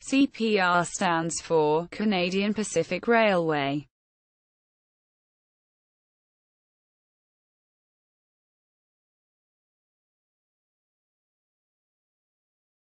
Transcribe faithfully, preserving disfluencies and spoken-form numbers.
C P R stands for Canadian Pacific Railway.